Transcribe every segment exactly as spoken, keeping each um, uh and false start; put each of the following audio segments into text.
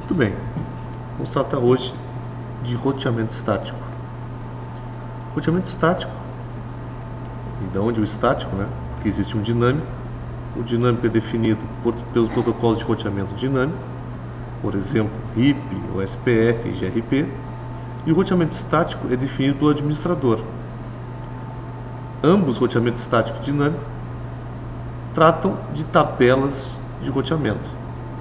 Muito bem, vamos tratar hoje de roteamento estático. Roteamento estático, e da onde o estático, né? Porque existe um dinâmico. O dinâmico é definido por, pelos protocolos de roteamento dinâmico, por exemplo, R I P, O S P F e G R P. E o roteamento estático é definido pelo administrador. Ambos, roteamento estático e dinâmico, tratam de tabelas de roteamento.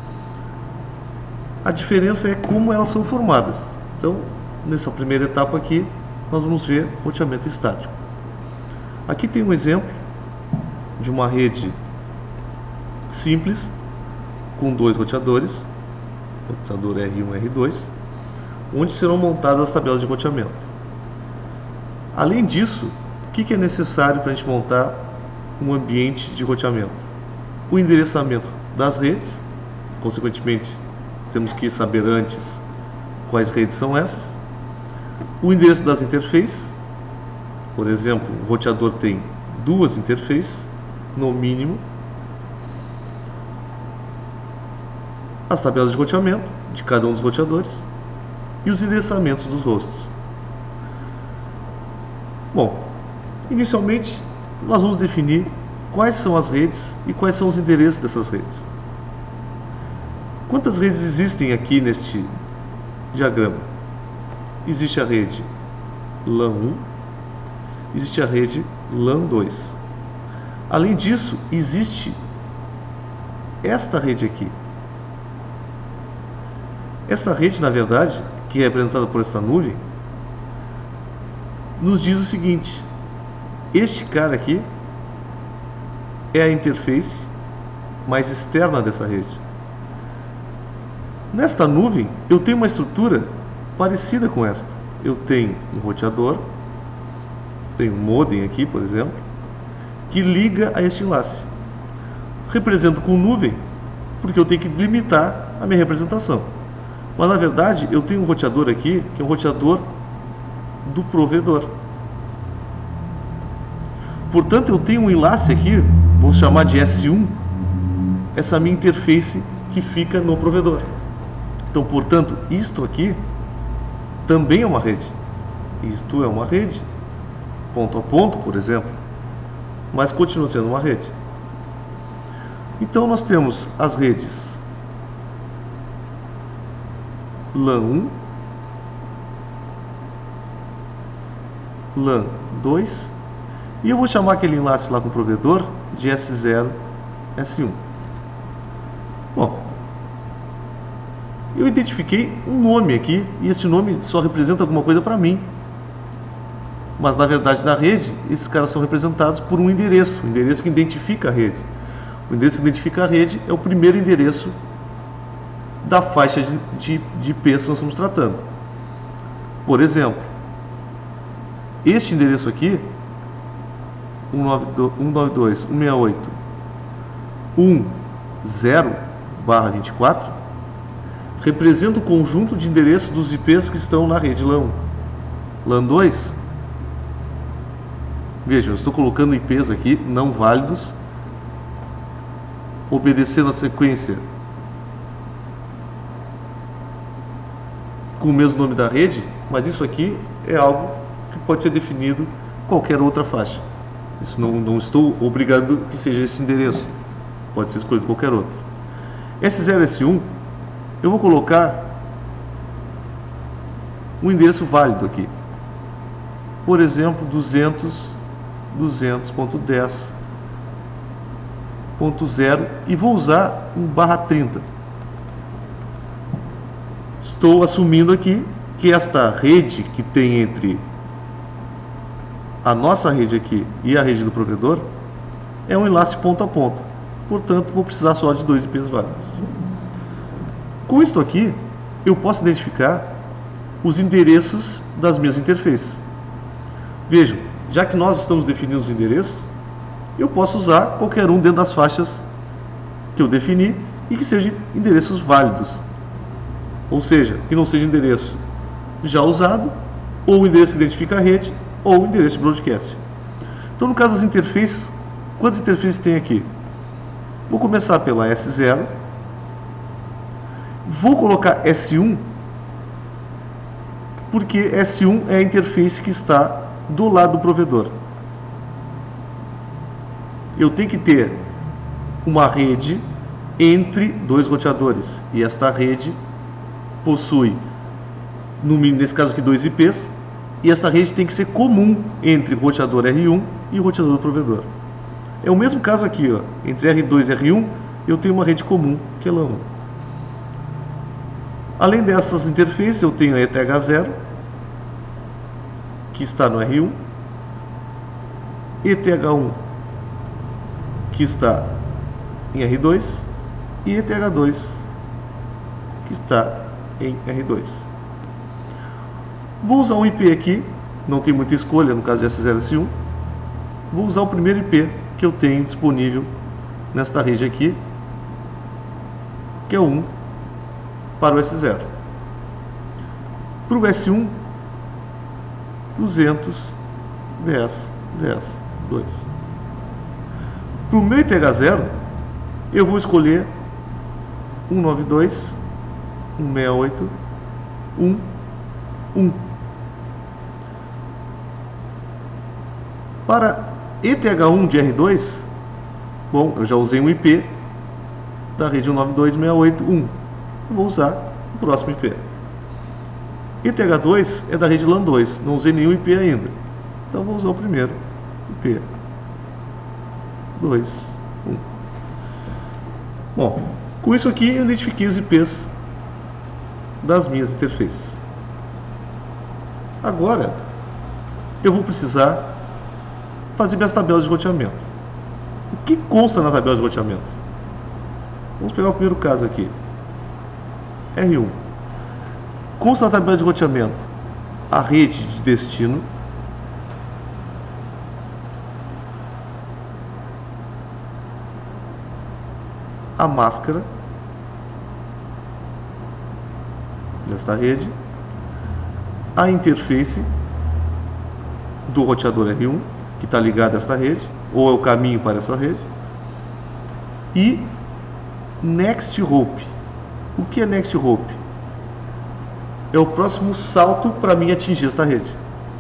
A diferença é como elas são formadas. Então, nessa primeira etapa aqui, nós vamos ver roteamento estático. Aqui tem um exemplo de uma rede simples, com dois roteadores, roteador R um e R dois, onde serão montadas as tabelas de roteamento. Além disso, o que é necessário para a gente montar um ambiente de roteamento? O endereçamento das redes, consequentemente, temos que saber antes quais redes são essas. O endereço das interfaces, por exemplo, o roteador tem duas interfaces, no mínimo. As tabelas de roteamento de cada um dos roteadores e os endereçamentos dos rostos. Bom, inicialmente nós vamos definir quais são as redes e quais são os endereços dessas redes. Quantas redes existem aqui neste diagrama? Existe a rede LAN um, existe a rede LAN dois. Além disso, existe esta rede aqui. Esta rede, na verdade, que é representada por esta nuvem, nos diz o seguinte: este cara aqui é a interface mais externa dessa rede. Nesta nuvem, eu tenho uma estrutura parecida com esta. Eu tenho um roteador, tenho um modem aqui, por exemplo, que liga a este enlace. Represento com nuvem, porque eu tenho que limitar a minha representação. Mas, na verdade, eu tenho um roteador aqui, que é um roteador do provedor. Portanto, eu tenho um enlace aqui, vou chamar de S um, essa minha interface que fica no provedor. Então, portanto, isto aqui também é uma rede. Isto é uma rede, ponto a ponto, por exemplo, mas continua sendo uma rede. Então, nós temos as redes LAN um, LAN dois, e eu vou chamar aquele enlace lá com o provedor de S zero, S um. Bom, eu identifiquei um nome aqui, e esse nome só representa alguma coisa para mim. Mas, na verdade, na rede, esses caras são representados por um endereço, um endereço que identifica a rede. O endereço que identifica a rede é o primeiro endereço da faixa de, de, de I Ps que nós estamos tratando. Por exemplo, este endereço aqui, um nove dois ponto cento e sessenta e oito ponto dez barra vinte e quatro, representa o conjunto de endereços dos I Ps que estão na rede LAN um. LAN dois, vejam, eu estou colocando I Ps aqui não válidos, obedecendo a sequência com o mesmo nome da rede, mas isso aqui é algo que pode ser definido qualquer outra faixa. Isso não, não estou obrigado que seja esse endereço, pode ser escolhido qualquer outro. S zero S um, eu vou colocar um endereço válido aqui, por exemplo, duzentos ponto dez ponto zero, e vou usar um barra trinta. Estou assumindo aqui que esta rede que tem entre a nossa rede aqui e a rede do provedor é um enlace ponto a ponto. Portanto, vou precisar só de dois I Ps válidos. Com isto aqui, eu posso identificar os endereços das minhas interfaces. Vejam, já que nós estamos definindo os endereços, eu posso usar qualquer um dentro das faixas que eu defini e que sejam endereços válidos. Ou seja, que não seja endereço já usado, ou o endereço que identifica a rede, ou o endereço de broadcast. Então, no caso das interfaces, quantas interfaces tem aqui? Vou começar pela S zero Vou colocar S um, porque S um é a interface que está do lado do provedor. Eu tenho que ter uma rede entre dois roteadores, e esta rede possui, no mínimo nesse caso aqui, dois I Ps, e esta rede tem que ser comum entre o roteador R um e o roteador do provedor. É o mesmo caso aqui, ó, entre R dois e R um, eu tenho uma rede comum, que é LAN um. Além dessas interfaces, eu tenho a E T H zero, que está no R um, E T H um, que está em R dois, e E T H dois, que está em R dois. Vou usar um I P aqui, não tem muita escolha no caso de S zero e S um. Vou usar o primeiro I P que eu tenho disponível nesta rede aqui, que é o um, para o S zero. Para o S um, duzentos, dez, dez, dois. Para o meu I T H zero, eu vou escolher cento e noventa e dois, cento e sessenta e oito, um, um. Para E T H um de R dois, bom, eu já usei um I P da rede cento e noventa e dois, cento e sessenta e oito, um. Vou usar o próximo I P. E T H dois é da rede LAN dois, não usei nenhum I P ainda. Então vou usar o primeiro I P. dois, um. Bom, com isso aqui eu identifiquei os I Ps das minhas interfaces. Agora eu vou precisar fazer minhas tabelas de roteamento. O que consta na tabela de roteamento? Vamos pegar o primeiro caso aqui. R um. Consta na tabela de roteamento a rede de destino, a máscara desta rede, a interface do roteador R um, que está ligado a esta rede, ou é o caminho para essa rede, e Next Hop. O que é Next Hop? É o próximo salto para mim atingir esta rede.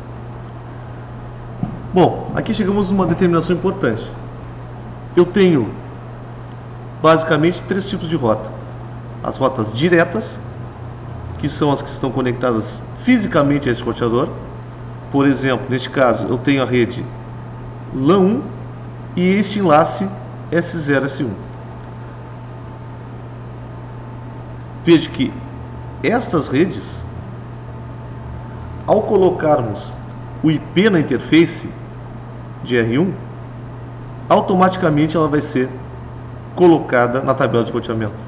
Bom, aqui chegamos numa determinação importante. Eu tenho basicamente três tipos de rota. As rotas diretas, que são as que estão conectadas fisicamente a esse roteador. Por exemplo, neste caso, eu tenho a rede LAN um e este enlace S zero S um. Veja que estas redes, ao colocarmos o I P na interface de R um, automaticamente ela vai ser colocada na tabela de roteamento.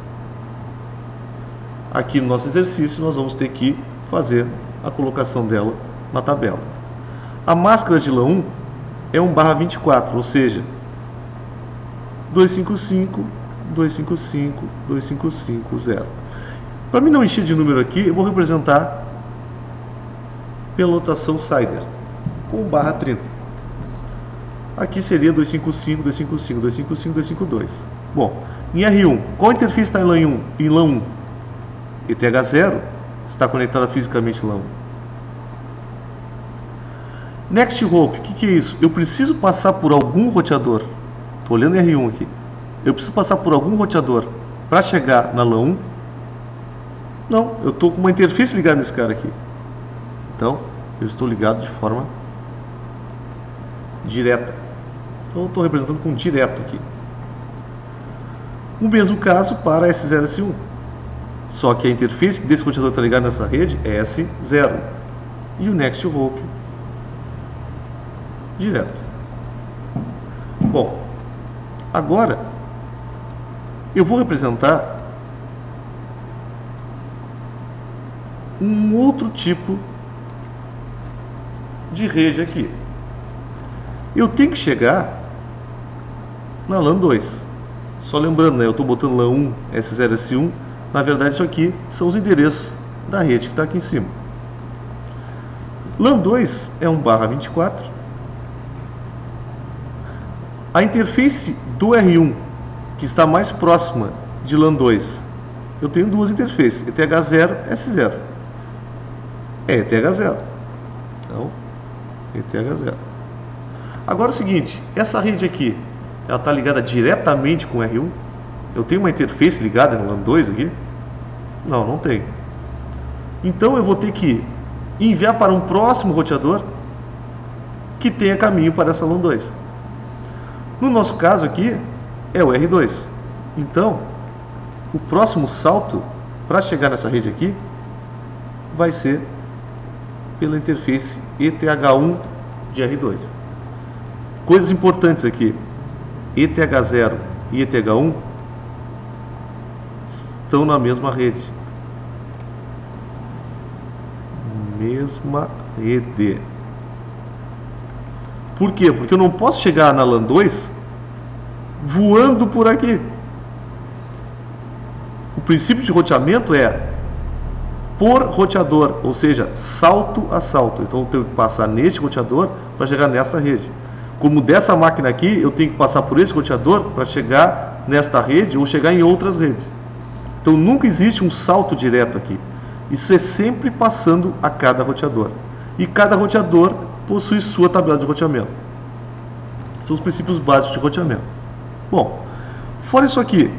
Aqui no nosso exercício nós vamos ter que fazer a colocação dela na tabela. A máscara de LAN um é um barra vinte e quatro, ou seja, duzentos e cinquenta e cinco, duzentos e cinquenta e cinco, duzentos e cinquenta e cinco, zero. Para mim não encher de número aqui, eu vou representar pela notação Cider, com barra trinta. Aqui seria duzentos e cinquenta e cinco, duzentos e cinquenta e cinco, duzentos e cinquenta e cinco, duzentos e cinquenta e dois. Bom, em R um, qual interface está em LAN um? Em LAN um. E T H zero está conectada fisicamente em LAN um. Next Hop, o que, que é isso? Eu preciso passar por algum roteador. Estou olhando R um aqui. Eu preciso passar por algum roteador para chegar na LAN um? Não, eu estou com uma interface ligada nesse cara aqui. Então, eu estou ligado de forma direta. Então, eu estou representando com direto aqui. O mesmo caso para S zero S um. Só que a interface desse roteador está ligado nessa rede é S zero. E o Next Hop direto. Bom, agora eu vou representar um outro tipo de rede aqui. Eu tenho que chegar na LAN dois. Só lembrando, né, eu estou botando LAN um, S zero S um. Na verdade, isso aqui são os endereços da rede que está aqui em cima. LAN dois é um barra vinte e quatro. A interface do R um, que está mais próxima de LAN dois, eu tenho duas interfaces, E T H zero, S zero. É E T H zero. Então, E T H zero. Agora é o seguinte, essa rede aqui, ela está ligada diretamente com R um? Eu tenho uma interface ligada no LAN dois aqui? Não, não tem. Então eu vou ter que enviar para um próximo roteador que tenha caminho para essa LAN dois. No nosso caso aqui, é o R dois. Então, o próximo salto para chegar nessa rede aqui vai ser pela interface E T H um de R dois. Coisas importantes aqui: E T H zero e E T H um estão na mesma rede. Mesma rede. Por quê? Porque eu não posso chegar na LAN dois voando por aqui. O princípio de roteamento é por roteador, ou seja, salto a salto. Então eu tenho que passar neste roteador para chegar nesta rede. Como dessa máquina aqui, eu tenho que passar por esse roteador para chegar nesta rede ou chegar em outras redes. Então nunca existe um salto direto aqui. Isso é sempre passando a cada roteador. E cada roteador possui sua tabela de roteamento. São os princípios básicos de roteamento. Bom, fora isso aqui,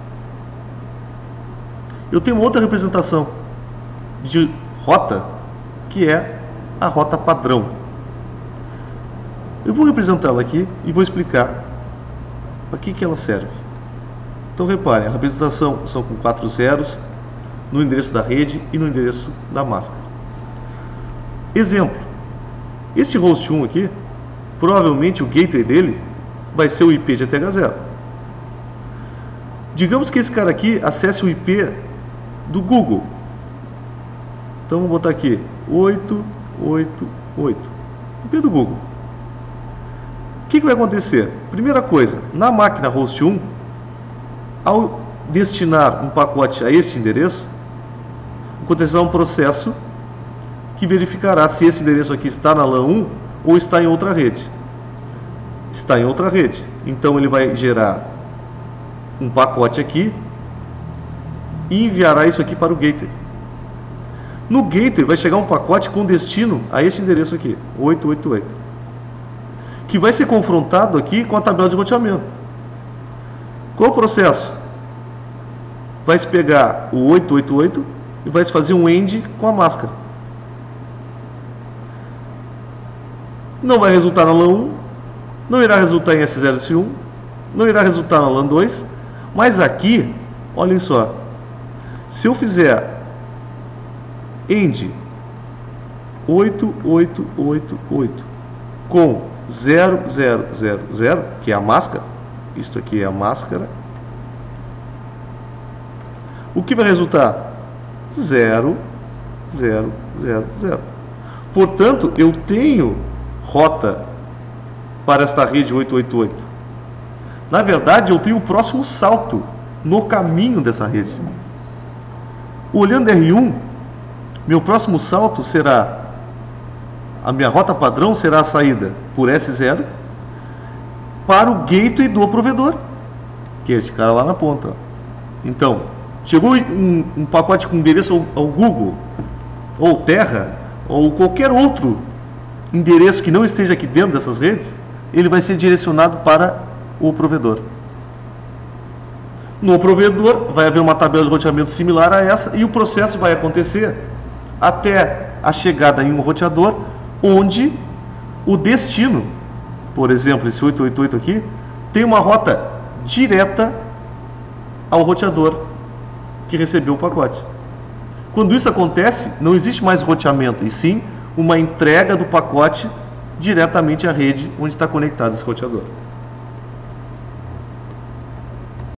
eu tenho outra representação de rota, que é a rota padrão. Eu vou representá-la aqui e vou explicar para que que ela serve. Então reparem, a representação são com quatro zeros no endereço da rede e no endereço da máscara. Exemplo, este host um aqui, provavelmente o gateway dele vai ser o I P de E T H zero. Digamos que esse cara aqui acesse o I P do Google. Então vamos botar aqui oito oito oito, I P do Google. O que que vai acontecer? Primeira coisa, na máquina host um, ao destinar um pacote a este endereço, acontecerá um processo que verificará se esse endereço aqui está na LAN um ou está em outra rede. Está em outra rede. Então ele vai gerar um pacote aqui e enviará isso aqui para o gateway. No gateway vai chegar um pacote com destino a este endereço aqui, oito oito oito, que vai ser confrontado aqui com a tabela de roteamento. Qual o processo? Vai se pegar o oito oito oito e vai se fazer um end com a máscara. Não vai resultar na LAN um, não irá resultar em S zero S um, não irá resultar na LAN dois, mas aqui, olhem só, se eu fizer end oito oito oito oito com zero zero zero zero, que é a máscara, isto aqui é a máscara, o que vai resultar? zero zero zero zero. Portanto, eu tenho rota para esta rede oito oito oito. Na verdade, eu tenho o próximo salto no caminho dessa rede. Olhando R um, meu próximo salto será, a minha rota padrão será a saída por S zero para o gateway do provedor, que é este cara lá na ponta. Então, chegou um, um pacote com endereço ao, ao Google, ou Terra, ou qualquer outro endereço que não esteja aqui dentro dessas redes, ele vai ser direcionado para o provedor. No provedor vai haver uma tabela de roteamento similar a essa e o processo vai acontecer até a chegada em um roteador onde o destino, por exemplo, esse oito oito oito aqui, tem uma rota direta ao roteador que recebeu o pacote. Quando isso acontece, não existe mais roteamento, e sim uma entrega do pacote diretamente à rede onde está conectado esse roteador.